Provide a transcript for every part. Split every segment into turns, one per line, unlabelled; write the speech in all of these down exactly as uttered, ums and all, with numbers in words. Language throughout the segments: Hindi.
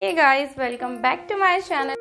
Hey guys, welcome back to my channel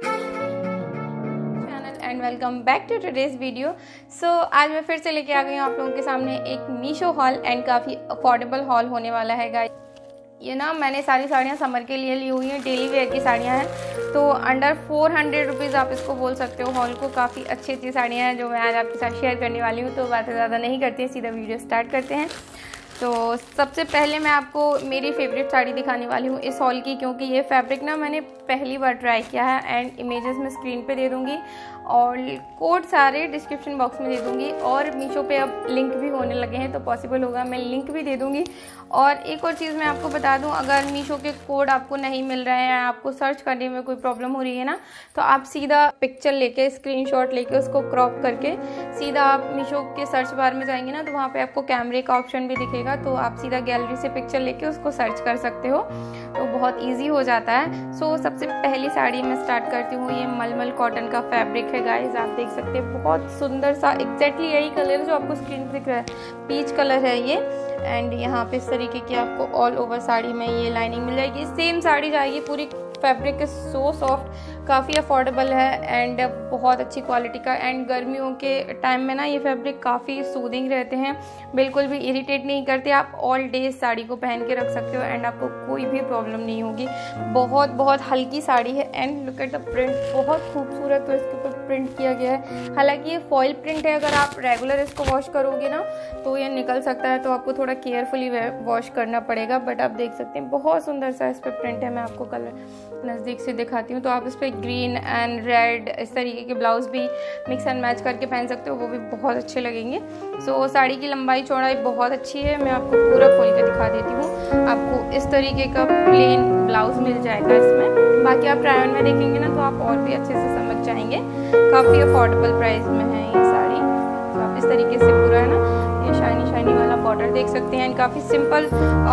channel and welcome back to today's video. So आज मैं फिर से लेके आ गई हूँ आप लोगों के सामने एक मीशो हॉल एंड काफ़ी अफोर्डेबल हॉल होने वाला है गाइस। ये ना मैंने सारी साड़ियाँ समर के लिए ली हुई हैं, डेली वेयर की साड़ियाँ हैं, तो अंडर फोर हंड्रेड रुपीज़ आप इसको बोल सकते हो हॉल को। काफ़ी अच्छी अच्छी साड़ियाँ हैं जो मैं आज आपके साथ शेयर करने वाली हूँ। तो बातें ज़्यादा नहीं करते हैं, सीधा वीडियो स्टार्ट करते हैं। तो सबसे पहले मैं आपको मेरी फेवरेट साड़ी दिखाने वाली हूँ इस हॉल की, क्योंकि ये फैब्रिक ना मैंने पहली बार ट्राई किया है एंड इमेजेस मैं स्क्रीन पे दे दूँगी और कोड सारे डिस्क्रिप्शन बॉक्स में दे दूँगी। और मीशो पे अब लिंक भी होने लगे हैं तो पॉसिबल होगा मैं लिंक भी दे दूँगी। और एक और चीज़ मैं आपको बता दूँ, अगर मीशो के कोड आपको नहीं मिल रहे हैं, आपको सर्च करने में कोई प्रॉब्लम हो रही है ना, तो आप सीधा पिक्चर लेके स्क्रीनशॉट लेके उसको क्रॉप करके सीधा आप मीशो के सर्च बार में जाएंगे ना, तो वहाँ पे आपको कैमरे का ऑप्शन भी दिखेगा, तो आप सीधा गैलरी से पिक्चर लेके उसको सर्च कर सकते हो, तो बहुत ईजी हो जाता है। सो so, सबसे पहली साड़ी मैं स्टार्ट करती हूँ। ये मलमल कॉटन का फैब्रिक है गाइस, आप देख सकते हैं बहुत सुंदर सा, एग्जैक्टली यही कलर जो आपको स्क्रीन पे दिख रहा है, पीच कलर है ये। एंड यहाँ पे इस तरीके की आपको ऑल ओवर साड़ी में ये लाइनिंग मिल जाएगी। सेम साड़ी जाएगी पूरी, फैब्रिक है सो सॉफ्ट, काफ़ी अफोर्डेबल है एंड बहुत अच्छी क्वालिटी का। एंड गर्मियों के टाइम में ना ये फैब्रिक काफ़ी सूदिंग रहते हैं, बिल्कुल भी इरिटेट नहीं करते। आप ऑल डे साड़ी को पहन के रख सकते हो एंड आपको कोई भी प्रॉब्लम नहीं होगी। बहुत बहुत हल्की साड़ी है and look at the print, बहुत खूबसूरत तो इसके ऊपर प्रिंट किया गया है। हालांकि ये फॉइल प्रिंट है, अगर आप रेगुलर इसको वॉश करोगे ना तो ये निकल सकता है, तो आपको थोड़ा केयरफुली वॉश करना पड़ेगा। बट आप देख सकते हैं बहुत सुंदर सा इस पर प्रिंट है। मैं आपको कलर नज़दीक से दिखाती हूँ, तो आप इस पर ग्रीन एंड रेड इस तरीके के ब्लाउज भी मिक्स एंड मैच करके पहन सकते हो, वो भी बहुत अच्छे लगेंगे। सो so, साड़ी की लंबाई चौड़ाई बहुत अच्छी है। मैं आपको पूरा खोल के दिखा देती हूँ। आपको इस तरीके का प्लेन ब्लाउज मिल जाएगा इसमें। बाकी आप ट्राई ऑन में देखेंगे ना तो आप और भी अच्छे से समझ जाएंगे। काफ़ी अफोर्डेबल प्राइस में है ये साड़ी। तो आप इस तरीके से पूरा है ना, ये शाइनी शाइनी वाला बॉर्डर देख सकते हैं। काफ़ी सिंपल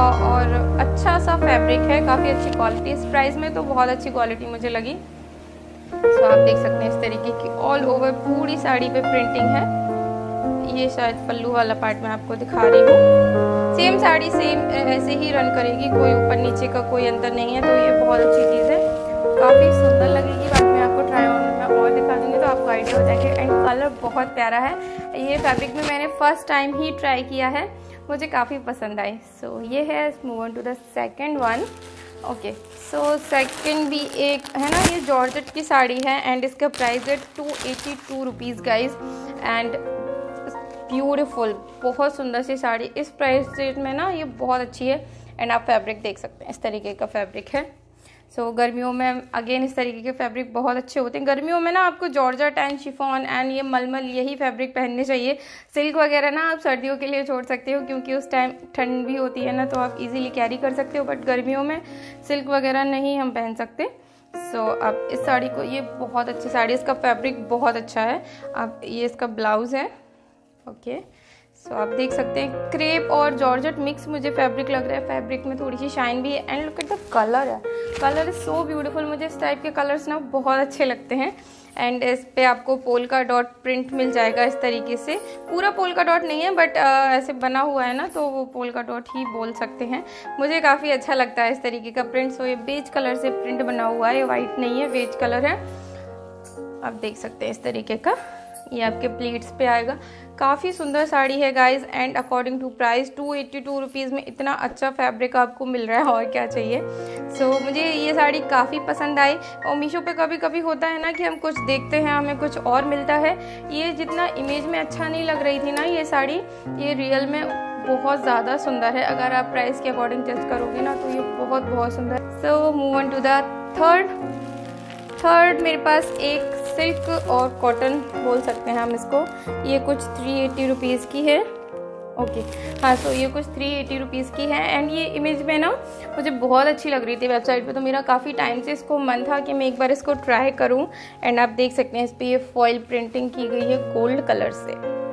और अच्छा सा फैब्रिक है, काफ़ी अच्छी क्वालिटी। इस प्राइस में तो बहुत अच्छी क्वालिटी मुझे लगी। सो आप देख सकते हैं इस तरीके की ऑल ओवर पूरी साड़ी पे प्रिंटिंग है। ये शायद पल्लू वाला पार्ट मैं आपको दिखा रही हूँ। सेम साड़ी सेम ऐसे ही रन करेगी, कोई ऊपर नीचे का कोई अंतर नहीं है, तो ये बहुत अच्छी चीज़ है, काफ़ी सुंदर लगेगी। बाद में आपको ट्राई ऑन में और दिखा दूँगी तो आपको आइडिया हो जाएगा। एंड कलर बहुत प्यारा है। ये फैब्रिक में मैंने फर्स्ट टाइम ही ट्राई किया है, मुझे काफ़ी पसंद आई। सो so, ये है। Move on to the second one. Okay, so second भी एक है ना, ये जॉर्जेट की साड़ी है एंड इसका प्राइस है two eighty two rupees guys. And beautiful, बहुत सुंदर सी साड़ी इस प्राइस रेट में ना, ये बहुत अच्छी है। एंड आप फैब्रिक देख सकते हैं, इस तरीके का फैब्रिक है। सो so, गर्मियों में अगेन इस तरीके के फैब्रिक बहुत अच्छे होते हैं। गर्मियों में ना आपको जॉर्जेट एंड शिफॉन एंड ये मलमल यही फैब्रिक पहनने चाहिए। सिल्क वगैरह ना आप सर्दियों के लिए छोड़ सकते हो, क्योंकि उस टाइम ठंड भी होती है ना, तो आप इजीली कैरी कर सकते हो। बट गर्मियों में सिल्क वगैरह नहीं हम पहन सकते। सो so, आप इस साड़ी को, ये बहुत अच्छी साड़ी, इसका फैब्रिक बहुत अच्छा है। आप ये इसका ब्लाउज है। Okay okay. सो so, आप देख सकते हैं क्रेप और जॉर्जेट मिक्स मुझे फैब्रिक लग रहा है। फैब्रिक में थोड़ी सी शाइन भी है and look at the colour है, कलर इज सो ब्यूटीफुल। मुझे इस टाइप के कलर्स ना बहुत अच्छे लगते हैं। एंड इस पे आपको पोल का डॉट प्रिंट मिल जाएगा इस तरीके से। पूरा पोल का डॉट नहीं है बट ऐसे बना हुआ है ना, तो वो पोल का डॉट ही बोल सकते हैं। मुझे काफ़ी अच्छा लगता है इस तरीके का प्रिंट। सो ये बेज कलर से प्रिंट बना हुआ है, ये वाइट नहीं है, बेज कलर है। आप देख सकते हैं इस तरीके का, ये आपके प्लीट्स पे आएगा। काफ़ी सुंदर साड़ी है guys and according to price two eighty two rupees में इतना अच्छा फैब्रिक आपको मिल रहा है, और क्या चाहिए। सो so, मुझे ये साड़ी काफ़ी पसंद आई। और मीशो पे कभी कभी होता है ना कि हम कुछ देखते हैं, हमें कुछ और मिलता है। ये जितना इमेज में अच्छा नहीं लग रही थी ना ये साड़ी, ये रियल में बहुत ज़्यादा सुंदर है। अगर आप प्राइस के अकॉर्डिंग जज करोगे ना तो ये बहुत बहुत सुंदर। So move on to the third third मेरे पास एक सिल्क और कॉटन बोल सकते हैं हम इसको। ये कुछ थ्री एटी रुपीज़ की है। ओके हाँ, सो ये कुछ थ्री एटी रुपीज़ की है एंड ये इमेज में ना मुझे बहुत अच्छी लग रही थी वेबसाइट पे, तो मेरा काफ़ी टाइम से इसको मन था कि मैं एक बार इसको ट्राई करूं। एंड आप देख सकते हैं इस पर ये फॉइल प्रिंटिंग की गई है गोल्ड कलर से,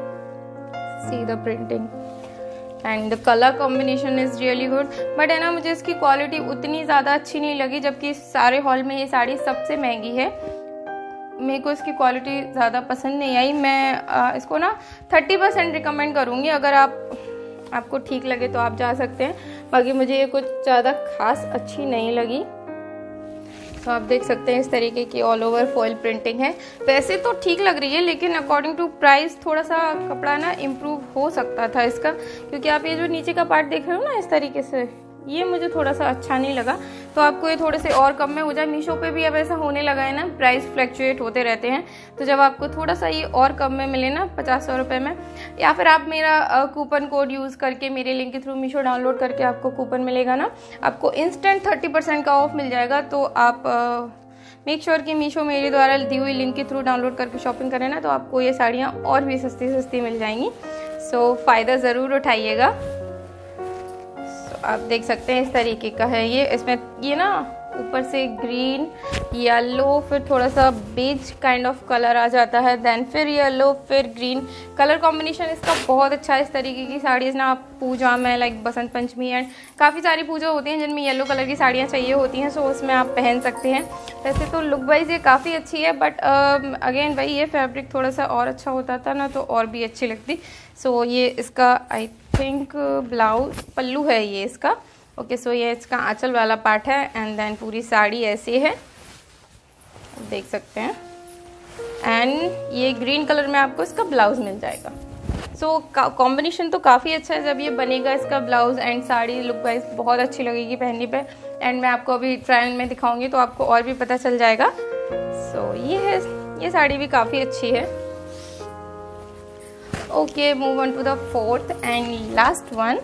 see the printing and the colour combination is really good. But है ना, मुझे इसकी क्वालिटी उतनी ज़्यादा अच्छी नहीं लगी, जबकि सारे हॉल में ये साड़ी सबसे महंगी है। मेरे को इसकी क्वालिटी ज़्यादा पसंद नहीं आई। मैं आ, इसको ना थर्टी परसेंट रिकमेंड करूँगी। अगर आप आपको ठीक लगे तो आप जा सकते हैं, बाकी मुझे ये कुछ ज़्यादा खास अच्छी नहीं लगी। तो आप देख सकते हैं इस तरीके की ऑल ओवर फॉइल प्रिंटिंग है। वैसे तो ठीक लग रही है, लेकिन अकॉर्डिंग टू प्राइस थोड़ा सा कपड़ा ना इम्प्रूव हो सकता था इसका, क्योंकि आप ये जो नीचे का पार्ट देख रहे हो ना इस तरीके से, ये मुझे थोड़ा सा अच्छा नहीं लगा। तो आपको ये थोड़े से और कम में हो जाए। मीशो पे भी अब ऐसा होने लगा है ना, प्राइस फ्लक्चुएट होते रहते हैं, तो जब आपको थोड़ा सा ये और कम में मिले ना पचास सौ रुपये में, या फिर आप मेरा कूपन कोड यूज़ करके मेरे लिंक के थ्रू मीशो डाउनलोड करके आपको कूपन मिलेगा ना, आपको इंस्टेंट थर्टी परसेंट का ऑफ मिल जाएगा। तो आप मेक श्योर कि मीशो मेरे द्वारा दी हुई लिंक के थ्रू डाउनलोड करके शॉपिंग करें ना, तो आपको ये साड़ियाँ और भी सस्ती सस्ती मिल जाएंगी। सो फ़ायदा ज़रूर उठाइएगा। आप देख सकते हैं इस तरीके का है ये। इसमें ये ना ऊपर से ग्रीन, येलो, फिर थोड़ा सा बेज काइंड ऑफ कलर आ जाता है, देन फिर येलो, फिर ग्रीन। कलर कॉम्बिनेशन इसका बहुत अच्छा है। इस तरीके की साड़ीज़ ना आप पूजा में, लाइक बसंत पंचमी एंड काफ़ी सारी पूजा होती हैं जिनमें येलो कलर की साड़ियाँ चाहिए होती हैं, सो उसमें आप पहन सकते हैं। वैसे तो लुक वाइज ये काफ़ी अच्छी है, बट अगेन भाई ये फैब्रिक थोड़ा सा और अच्छा होता था ना तो और भी अच्छी लगती। सो so, ये इसका आई थिंक ब्लाउज पल्लू है ये इसका। ओके, सो ये इसका आंचल वाला पार्ट है एंड देन पूरी साड़ी ऐसी है, देख सकते हैं। एंड ये ग्रीन कलर में आपको इसका ब्लाउज मिल जाएगा। सो so, कॉम्बिनेशन तो काफ़ी अच्छा है। जब ये बनेगा इसका blouse and sari look wise बहुत अच्छी लगेगी पहनने पे। एंड मैं आपको अभी ट्रायल में दिखाऊंगी तो आपको और भी पता चल जाएगा। सो so, ये है, ये साड़ी भी काफ़ी अच्छी है। Okay, move on to the fourth and last one.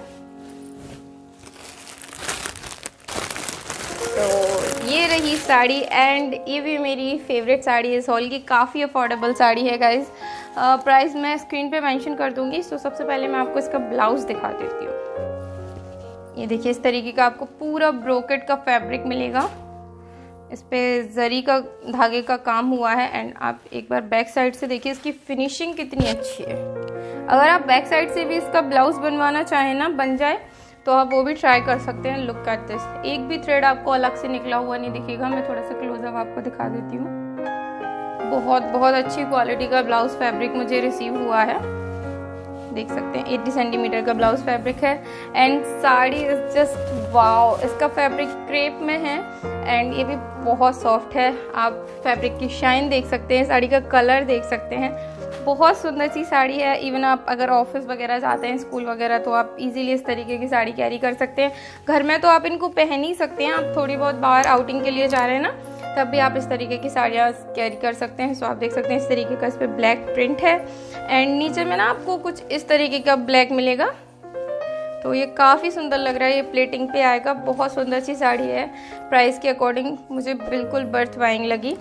तो ये रही साड़ी एंड ये भी मेरी फेवरेट साड़ी है सॉल की। काफ़ी अफोर्डेबल साड़ी है गाइज। प्राइस मैं स्क्रीन पे मेंशन कर दूंगी। सो सबसे पहले मैं आपको इसका ब्लाउज दिखा देती हूँ। ये देखिए इस तरीके का आपको पूरा ब्रोकेट का फैब्रिक मिलेगा। इस पे जरी का धागे का काम हुआ है एंड आप एक बार बैक साइड से देखिए इसकी फिनिशिंग कितनी अच्छी है। अगर आप बैक साइड से भी इसका ब्लाउज बनवाना चाहें ना, बन जाए, तो आप वो भी ट्राई कर सकते हैं। लुक एट दिस, एक भी थ्रेड आपको अलग से निकला हुआ नहीं दिखेगा। मैं थोड़ा सा क्लोजअप आपको दिखा देती हूँ। बहुत बहुत अच्छी क्वालिटी का ब्लाउज फैब्रिक मुझे रिसीव हुआ है, देख सकते हैं। अस्सी सेंटीमीटर का ब्लाउज फैब्रिक है and sari is just wow. इसका फैब्रिक क्रेप में है एंड ये भी बहुत सॉफ्ट है। आप फैब्रिक की शाइन देख सकते हैं, साड़ी का कलर देख सकते हैं। बहुत सुंदर सी साड़ी है। इवन आप अगर ऑफिस वगैरह जाते हैं, स्कूल वगैरह, तो आप इजीली इस तरीके की साड़ी कैरी कर सकते हैं। घर में तो आप इनको पहन ही सकते हैं। आप थोड़ी बहुत बाहर आउटिंग के लिए जा रहे हैं ना, तब भी आप इस तरीके की साड़ियाँ कैरी कर सकते हैं। सो आप देख सकते हैं इस तरीके का इस पर ब्लैक प्रिंट है एंड नीचे में ना आपको कुछ इस तरीके का ब्लैक मिलेगा। तो ये काफ़ी सुंदर लग रहा है। ये प्लेटिंग पे आएगा। बहुत सुंदर सी साड़ी है। प्राइस के अकॉर्डिंग मुझे बिल्कुल बर्थ बाइंग लगी।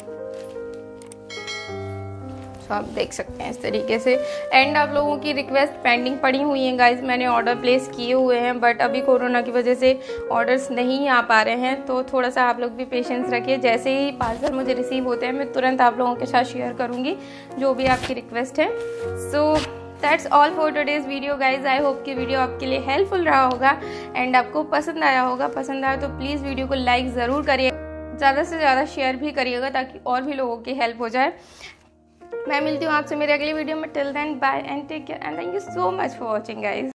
तो आप देख सकते हैं इस तरीके से। एंड आप लोगों की रिक्वेस्ट पेंडिंग पड़ी हुई है गाइज। मैंने ऑर्डर प्लेस किए हुए हैं, बट अभी कोरोना की वजह से ऑर्डर्स नहीं आ पा रहे हैं। तो थोड़ा सा आप लोग भी पेशेंस रखिए। जैसे ही पार्सल मुझे रिसीव होते हैं, मैं तुरंत आप लोगों के साथ शेयर करूँगी जो भी आपकी रिक्वेस्ट है। So that's all for today's video guys. I hope कि वीडियो आपके लिए हेल्पफुल रहा होगा एंड आपको पसंद आया होगा। पसंद आया तो प्लीज़ वीडियो को लाइक ज़रूर करिए, ज़्यादा से ज़्यादा शेयर भी करिएगा ताकि और भी लोगों की हेल्प हो जाए। मैं मिलती हूँ आपसे मेरे अगली वीडियो में। Till then bye and take care and thank you so much for watching guys.